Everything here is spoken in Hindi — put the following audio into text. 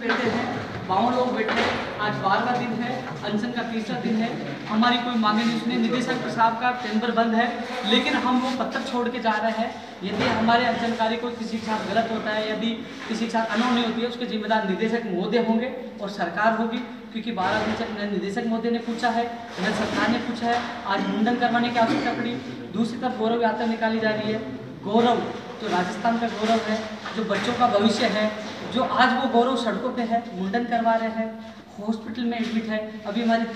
बैठे हैं, 52 लोग बैठे हैं। आज 12वां दिन है, अनशन का तीसरा दिन है। हमारी कोई मांगे नहीं सुनी। निदेशक साहब का टेंडर बंद है, लेकिन हम वो पत्र छोड़ के जा रहे हैं। यदि हमारे अनशनकारी को किसी के साथ गलत होता है, यदि किसी के साथ अनहोनी होती है, उसके जिम्मेदार निदेशक महोदय होंगे और सरकार होगी, क्योंकि 12 दिन से निदेशक महोदय ने पूछा है, इधर सरकार ने पूछा है। आज मुंडन करवाने की आवश्यकता पड़ी। दूसरी तरफ गौरव यात्रा निकाली जा रही है। गौरव जो राजस्थान का गौरव है, जो बच्चों का भविष्य है, जो आज वो गौरव सड़कों पे है, मुंडन करवा रहे हैं, हॉस्पिटल में एडमिट है। अभी हमारी